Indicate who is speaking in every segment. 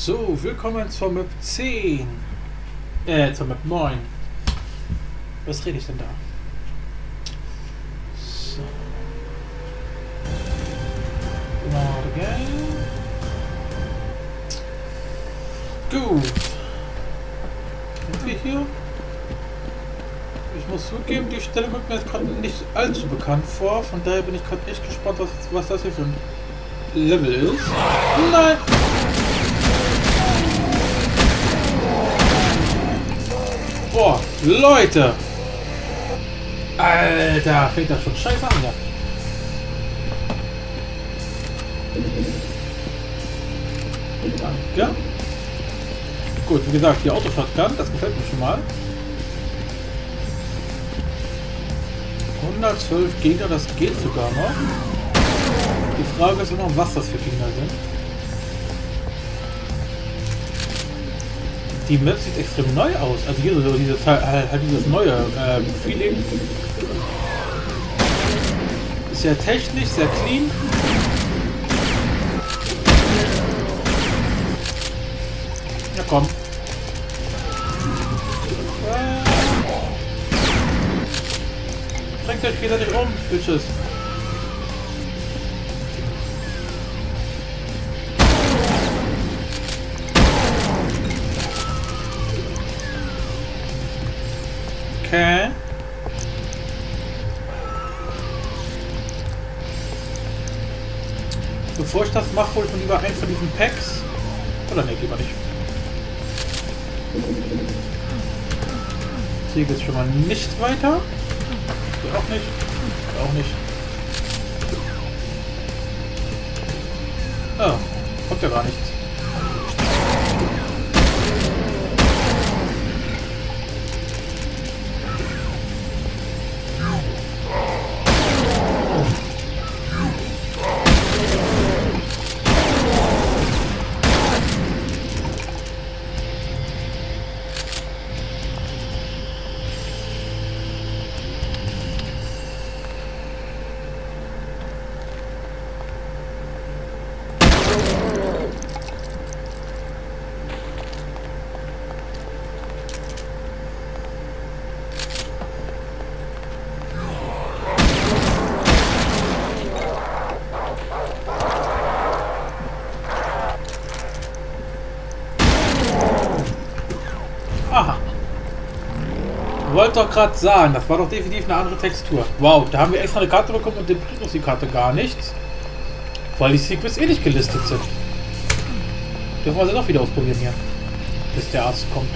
Speaker 1: So, willkommen zur Map 10. Zur Map 9. Was rede ich denn da? So. Not again. Gut. Sind wir hier? Ich muss zugeben, die Stelle kommt mir jetzt gerade nicht allzu bekannt vor. Von daher bin ich gerade echt gespannt, was das hier für ein Level ist. Nein! Boah, Leute! Alter, fängt das schon scheiße an, ja. Danke. Gut, wie gesagt, die Autoshotgun, das gefällt mir schon mal. 112 Gegner, das geht sogar noch. Die Frage ist immer, was das für Gegner sind. Die Map sieht extrem neu aus. Also hier so dieses, halt dieses neue Feeling. Ist sehr technisch, sehr clean. Na komm. Bringt euch wieder nicht um, Bitches. Okay. Bevor ich das mache, hole ich mir lieber einen von diesen Packs. Oder ne, lieber nicht. Hier geht es schon mal nicht weiter. Hier auch nicht. Hier auch nicht. Oh, kommt ja gar nichts. Aha. Wollte doch gerade sagen, das war doch definitiv eine andere Textur. Wow, da haben wir extra eine Karte bekommen und den bringt uns die Karte gar nichts. Weil die Secrets eh nicht gelistet sind. Dürfen wir sie doch wieder ausprobieren hier. Bis der Arzt kommt.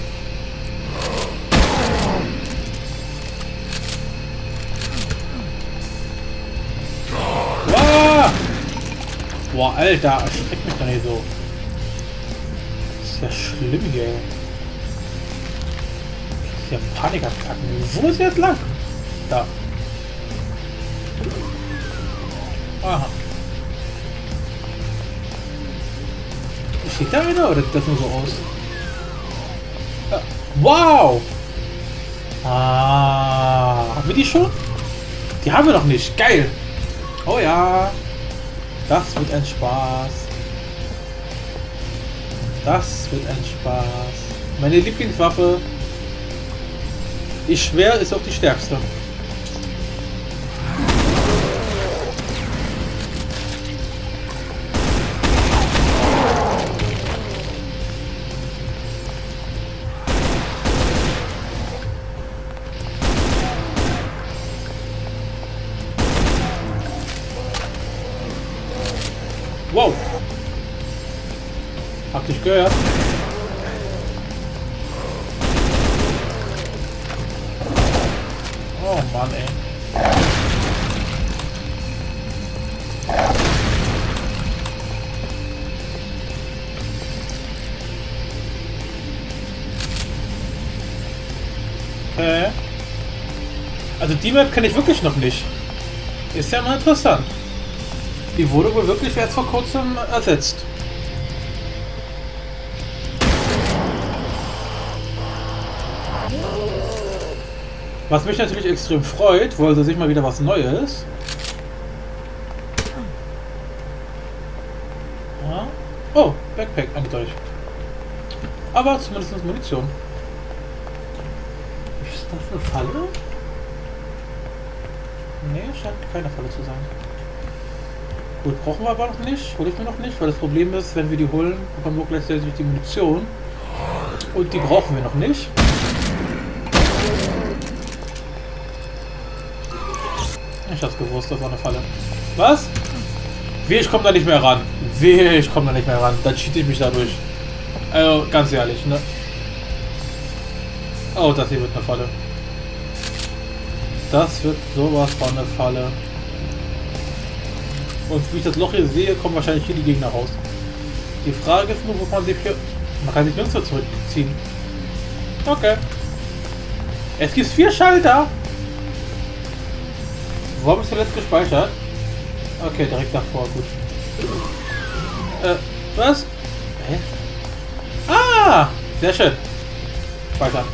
Speaker 1: Ah! Boah, Alter, erschreckt mich doch nicht so. Das ist ja schlimm hier. Ja, Panikattacken. Wo ist jetzt lang? Da. Aha. Steht da einer oder sieht das nur so aus? Ja. Wow! Ah, haben wir die schon? Die haben wir noch nicht. Geil! Oh ja! Das wird ein Spaß. Das wird ein Spaß. Meine Lieblingswaffe. Ich schwör, ist auch die stärkste. Wow! Hab dich gehört. Oh Mann, ey. Also die Map kenne ich wirklich noch nicht. Ist ja mal interessant. Die wurde wohl wirklich erst vor kurzem ersetzt. Was mich natürlich extrem freut, weil sie sich mal wieder was Neues. Ja. Oh, Backpack, eindeutig. Aber zumindest Munition. Ist das eine Falle? Nee, scheint keine Falle zu sein. Gut, brauchen wir aber noch nicht. Hole ich mir noch nicht, weil das Problem ist, wenn wir die holen, bekommen wir gleichzeitig die Munition. Und die brauchen wir noch nicht. Ich hab's gewusst, das war eine Falle. Was? Wehe, ich komme da nicht mehr ran. Wehe, ich komme da nicht mehr ran. Dann cheat ich mich dadurch. Also, ganz ehrlich, ne? Oh, das hier wird eine Falle. Das wird sowas von eine Falle. Und wie ich das Loch hier sehe, kommen wahrscheinlich hier die Gegner raus. Die Frage ist nur, wo man sich hier... Man kann sich nirgendwo zurückziehen. Okay. Es gibt 4 Schalter. Wo habe ich zuletzt gespeichert? Okay, direkt davor, gut. Was? Hä? Ah! Sehr schön. Speichern.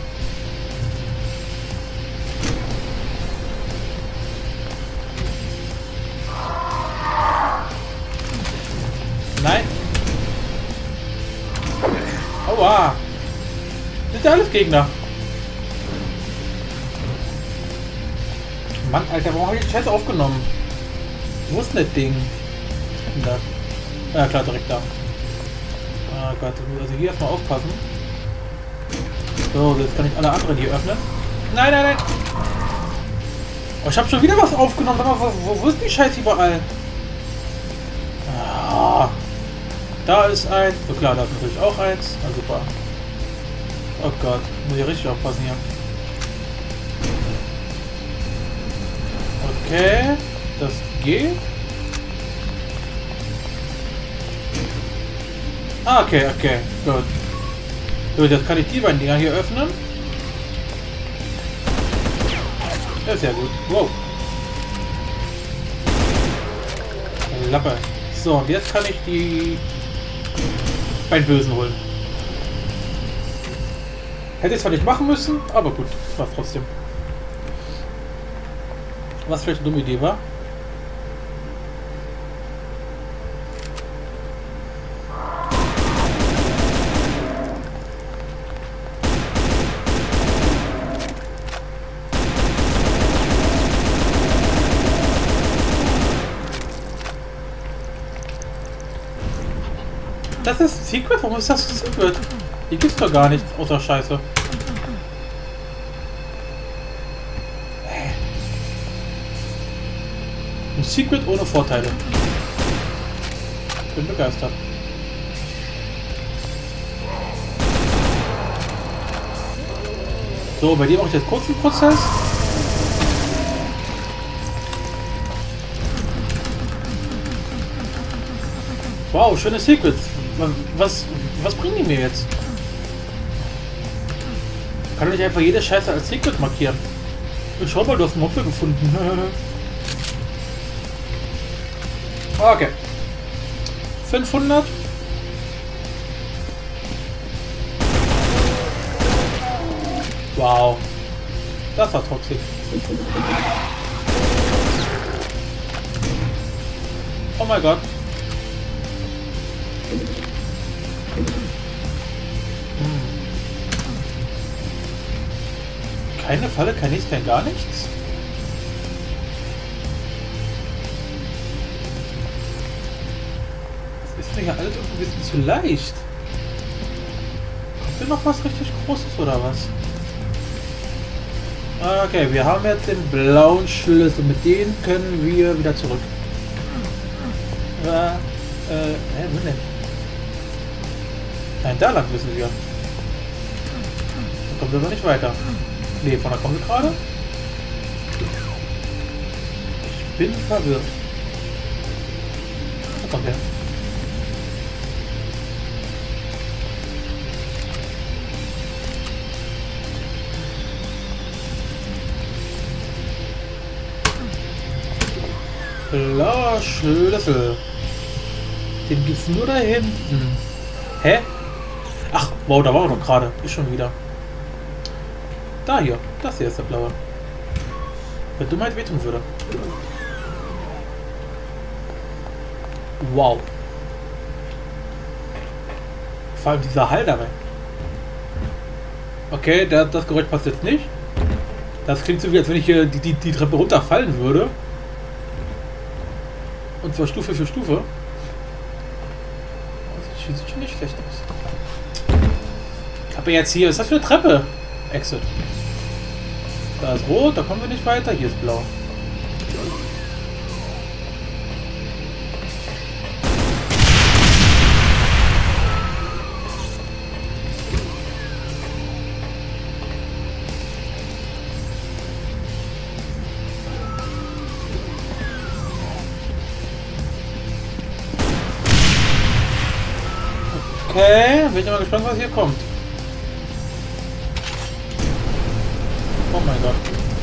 Speaker 1: Nein. Aua. Das sind ja alles Gegner. Mann, Alter, warum habe ich die Scheiße aufgenommen? Wo ist denn das Ding? Da. Ja klar, direkt da. Oh Gott, also hier erstmal aufpassen. So, jetzt kann ich alle anderen hier öffnen. Nein, nein, nein! Oh, ich habe schon wieder was aufgenommen. Wo ist die Scheiße überall? Ah, da ist eins. So klar, da ist natürlich auch eins. Na super. Oh Gott, muss ich richtig aufpassen hier. Okay, das geht. Ah, okay, gut. Gut, jetzt kann ich die beiden Dinger hier öffnen. Das ist ja gut. Wow. Lappe. So, und jetzt kann ich die beiden Bösen holen. Hätte ich zwar nicht machen müssen, aber gut, war trotzdem. Was vielleicht eine dumme Idee war. Das ist Secret? Warum ist das Secret? Hier gibt's doch gar nichts außer Scheiße. Ein Secret ohne Vorteile. Ich bin begeistert. So, bei dir mache ich jetzt kurz einen Prozess. Wow, schöne Secrets. Was bringen die mir jetzt? Kann ich einfach jede Scheiße als Secret markieren? Und schau mal, du hast einen Mopfel gefunden. Okay. 500. Wow. Das war toxisch. Oh mein Gott. Keine Falle, kein nichts, kein gar nichts. Das ist mir ja alles irgendwie ein bisschen zu leicht. Kommt denn noch was richtig Großes oder was? Okay, wir haben jetzt den blauen Schlüssel. Mit dem können wir wieder zurück. Wo denn? Nein, da lang müssen wir. Da kommen wir aber nicht weiter. Nee, von da kommen wir gerade. Ich bin verwirrt. Da kommt er. Blauer Schlüssel. Den gibt's nur da hinten. Hä? Ach, wow, da war er doch gerade. Ist schon wieder. Da hier. Das hier ist der blaue. Der Dummheit wehtun würde. Wow. Vor allem dieser Hall dabei. Okay, das Geräusch passt jetzt nicht. Das klingt so wie, als wenn ich hier die Treppe runterfallen würde. Und zwar Stufe für Stufe. Das sieht schon nicht schlecht aus. Ich habe jetzt hier... Was ist das für eine Treppe? Exit. Da ist rot, da kommen wir nicht weiter. Hier ist blau. Okay, bin ich mal gespannt, was hier kommt. Oh mein Gott.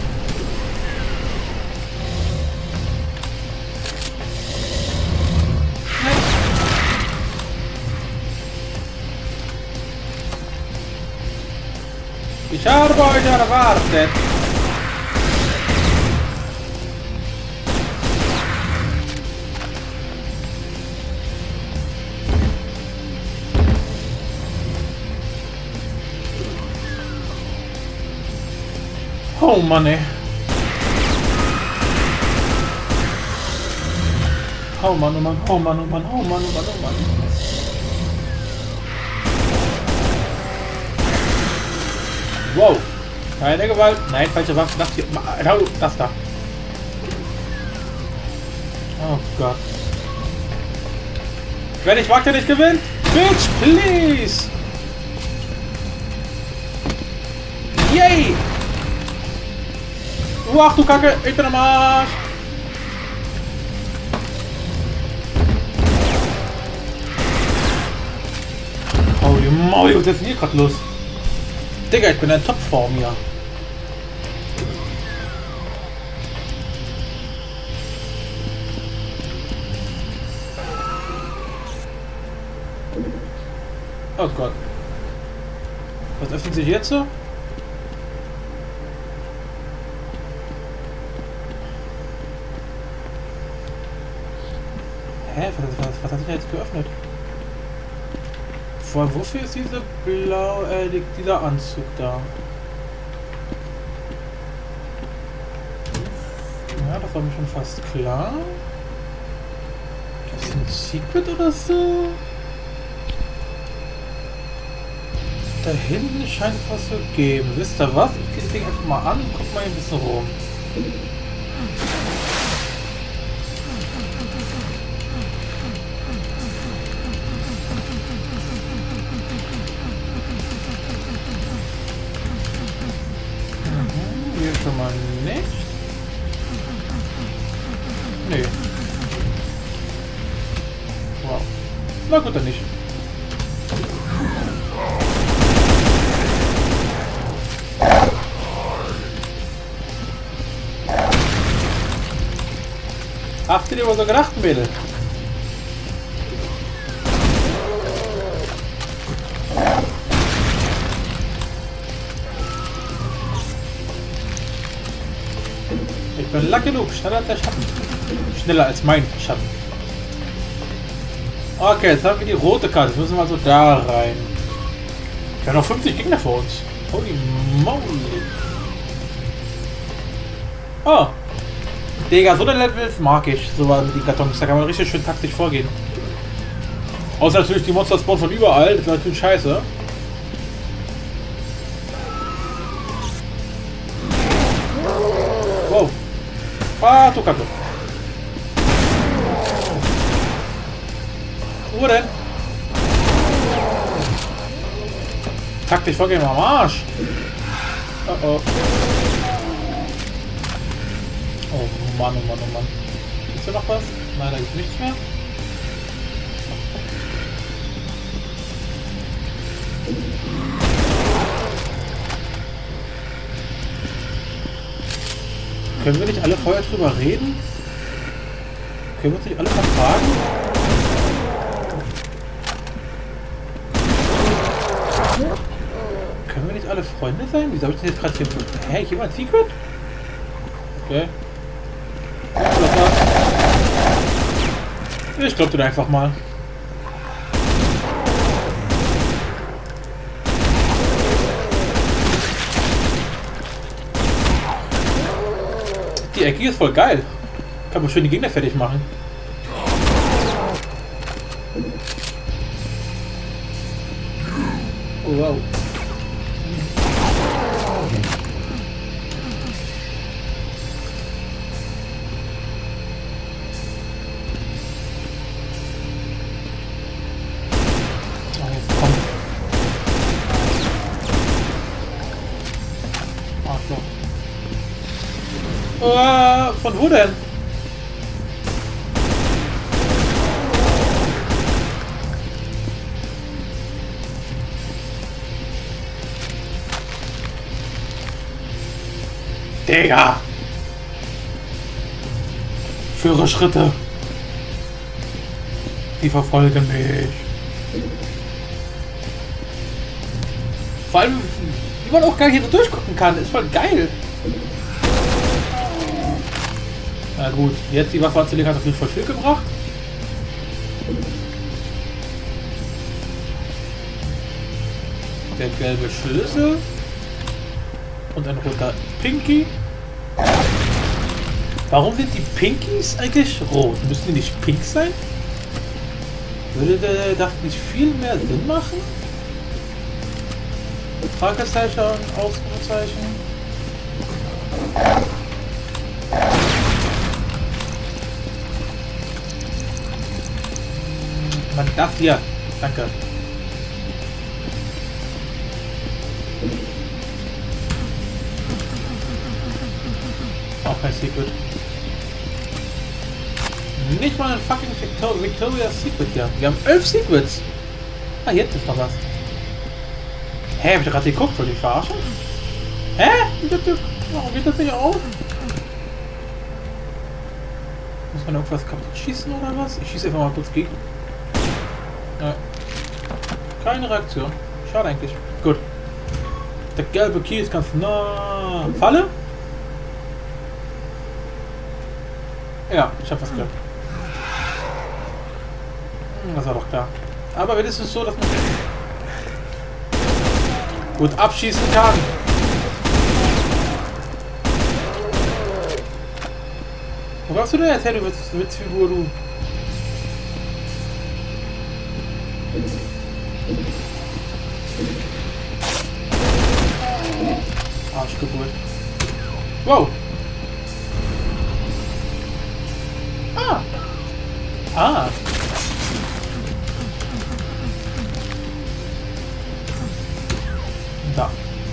Speaker 1: Ich habe euch erwartet. Oh Mann, ey. Oh Mann, oh Mann, oh Mann, oh Mann, oh Mann, oh Mann, oh Mann. Wow. Keine Gewalt. Nein, falsche Waffe. Das hier. Das da. Oh Gott. Wer nicht wagt, der nicht gewinnt. Bitch, please. Yay. Ach du Kacke, ich bin am Arsch! Holy Maul, was ist denn hier gerade los? Digga, ich bin in Topform hier. Oh Gott. Was öffnet sich jetzt so? Hä? Was hat sich jetzt geöffnet? Wofür ist dieser dieser Anzug da? Ja, das war mir schon fast klar. Das ist ein Secret oder so? Da hinten scheint es was zu geben. Wisst ihr was? Ich kriege das Ding einfach mal an und guck mal hier ein bisschen rum. Hier schon mal nicht. Nee. Wow. Na gut, dann nicht. Habt ihr dir so gedacht, Mädel? Ich bin lang genug, schneller als der Schatten. Schneller als mein Schatten. Okay, jetzt haben wir die rote Karte. Jetzt müssen wir also da rein. Wir haben noch 50 Gegner vor uns. Holy moly. Oh. Digga, so eine Levels mag ich. So mit den Kartons. Da kann man richtig schön taktisch vorgehen. Außer natürlich die Monster spawnen von überall. Das ist natürlich scheiße. Wow. Ah, du Kacke. Wo denn? Taktisch vorgehen am Arsch. Oh oh. Oh Mann, oh Mann, oh Mann. Gibt's da noch was? Nein, da gibt's nichts mehr. Können wir nicht alle vorher drüber reden? Können wir uns nicht alle verfragen? Können wir nicht alle Freunde sein? Wieso habe ich denn jetzt gerade hier... Hä, jemand Secret? Okay. Ich glaube dir einfach mal. Die Ecke ist voll geil. Kann man schön die Gegner fertig machen. Oh wow. Von wo denn? Digga! Führe Schritte! Die verfolgen mich. Vor allem, wie man auch gar nicht hier so durchgucken kann, ist voll geil. Na gut, jetzt die Waffe anzulegen hat auf jeden Fall viel gebracht. Der gelbe Schlüssel. Und ein roter Pinky. Warum sind die Pinkies eigentlich rot? Müssen die nicht pink sein? Würde das nicht viel mehr Sinn machen? Fragezeichen, Ausrufezeichen. Man, das hier. Danke. Auch kein Secret. Nicht mal ein fucking Victoria's Secret hier. Wir haben 11 Secrets. Ah, jetzt ist noch was. Hä, hab ich doch gerade geguckt, soll ich verarschen? Hä? Warum geht das nicht auf? Muss man irgendwas kaputt schießen oder was? Ich schieße einfach mal kurz gegen. Ja. Keine Reaktion. Schade eigentlich. Gut. Der gelbe Key ist ganz nah. Falle? Ja, ich hab was gehört. Das war doch klar. Aber wenigstens so, dass man gut abschießen kann. Wo warst du denn jetzt her, du Witzfigur, du? Arschgeburt. Wow. Ah. Ah. Da.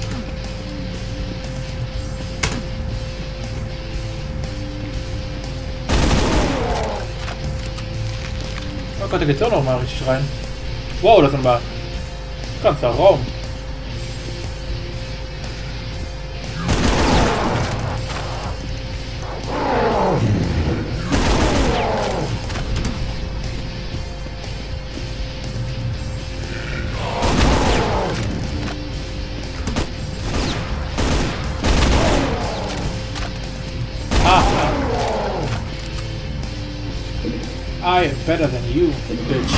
Speaker 1: Oh Gott, da geht's auch noch mal richtig rein. Wow, das ist aber ganzer Raum. I am better than you, bitch.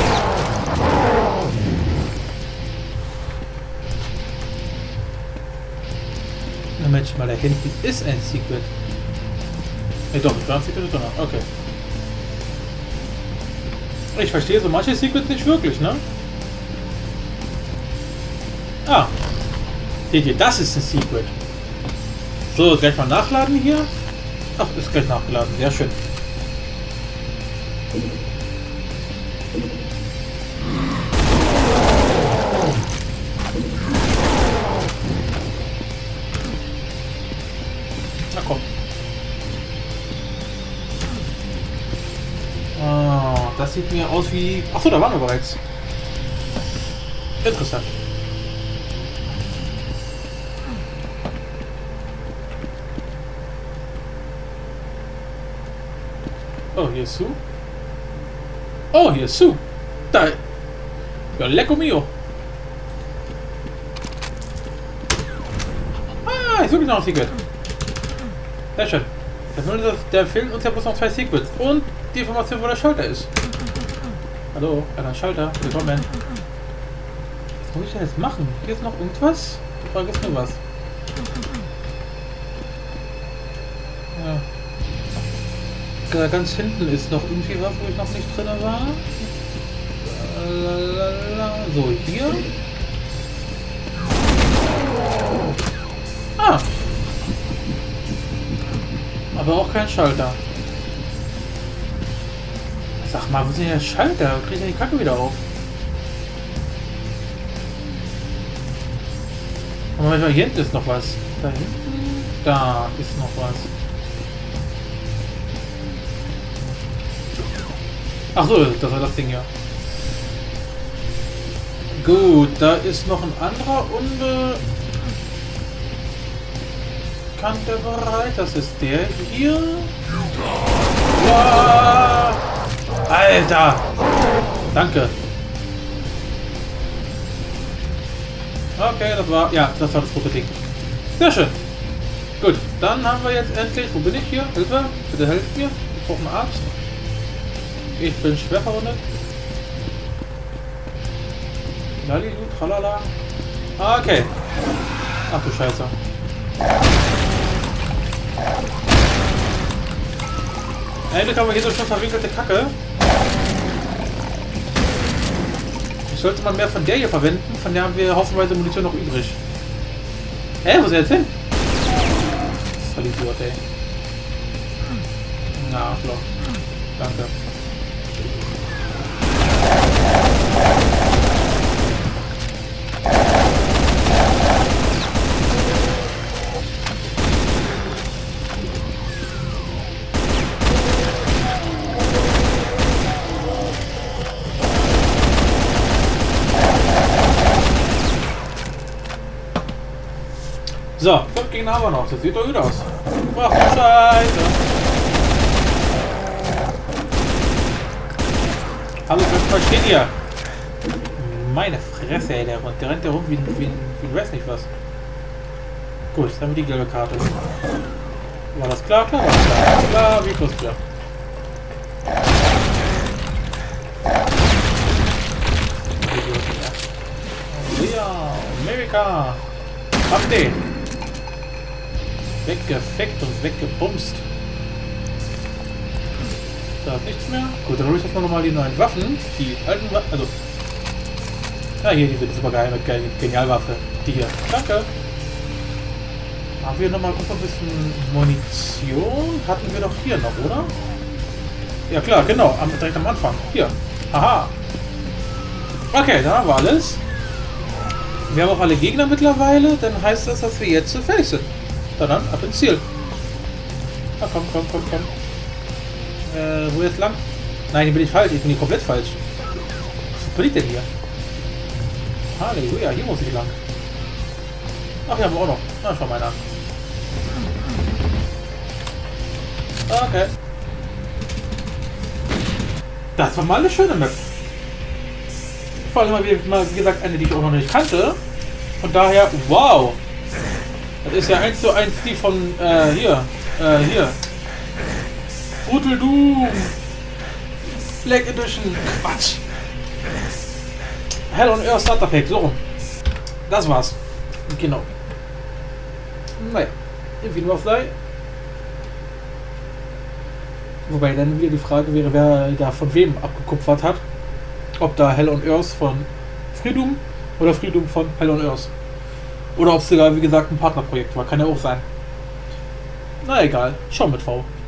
Speaker 1: Na Mensch, mal da hinten ist ein Secret. Ne, doch, da ist ein Secret drin. Okay. Ich verstehe so manche Secrets nicht wirklich, ne? Ah. Seht ihr, das ist ein Secret. So, gleich mal nachladen hier. Ach, ist gleich nachgeladen. Sehr schön. Na komm. Oh, das sieht mir aus wie... Achso, da waren wir bereits. Interessant. Oh, hier ist Sue. Oh, hier ist Sue. Da. Ja, lecco mio. Ah, ist wirklich noch ein Secret. Sehr schön. Da fehlen uns ja bloß noch 2 Secrets. Und die Information, wo der Schalter ist. Hallo, ein Schalter. Willkommen. Was muss ich denn jetzt machen? Hier ist noch irgendwas? Die Frage ist nur was. Ja. Da ganz hinten ist noch irgendwie was, wo ich noch nicht drin war. So, hier. Ah. Aber auch kein Schalter. Sag mal, wo ist denn der Schalter? Krieg ich denn die Kacke wieder auf? Aber hier hinten ist noch was. Da hinten? Da ist noch was. Ach so, das war das Ding ja. Gut, da ist noch ein anderer unbekannter Bereich. Das ist der hier. Wow. Alter! Danke. Okay, das war das rote Ding. Sehr schön. Gut, dann haben wir jetzt endlich. Wo bin ich hier? Hilfe! Bitte helft mir. Ich brauche einen Arzt. Ich bin schwer verwundet. Lalilu, tralala. Okay. Ach du Scheiße. Endlich haben wir hier so schon verwinkelte Kacke. Ich sollte mal mehr von der hier verwenden. Von der haben wir hoffenweise Munition noch übrig. Wo ist er jetzt hin? Voll Idiot, ey. Na, Arschloch. Danke. So, 5 Gegner haben wir noch. Das sieht doch gut aus. Ach du Scheiße. Hallo, was steht hier? Meine Fresse, ey, der rennt da rum wie weiß nicht was. Gut, dann haben wir die gelbe Karte. War das klar? Klar, war das klar. Klar, wie plus klar. Ja, Amerika. Hab den. Weggefeckt und weggebumst. Da ist nichts mehr. Gut, dann hole ich jetzt noch mal die neuen Waffen. Die alten Waffen. Also. Ja, hier diese super geile Genialwaffe. Die hier. Danke. Haben wir noch mal ein bisschen Munition? Hatten wir doch hier noch, oder? Ja klar, genau. Direkt am Anfang. Hier. Haha. Okay, dann haben wir alles. Wir haben auch alle Gegner mittlerweile. Dann heißt das, dass wir jetzt fertig sind. Dann ab ins Ziel. Na komm. Wo jetzt lang? Nein, hier bin ich falsch. Ich bin hier komplett falsch. Was bin ich denn hier? Halleluja, hier muss ich lang. Ach, hier haben wir auch noch. Na, schau mal an. Okay. Das war mal eine schöne Map. Vor allem wie gesagt, eine, die ich auch noch nicht kannte. Von daher, wow. Das ist ja 1:1 die von, hier. Brutal Doom. Black Edition. Quatsch. Hell on Earth Starter Pack, so rum. Das war's. Genau. Naja. Infinite Warfly. Wobei dann wieder die Frage wäre, wer da von wem abgekupfert hat. Ob da Hell on Earth von Freedom oder Freedom von Hell on Earth. Oder ob es sogar, wie gesagt, ein Partnerprojekt war. Kann ja auch sein. Na egal. Schon mit V.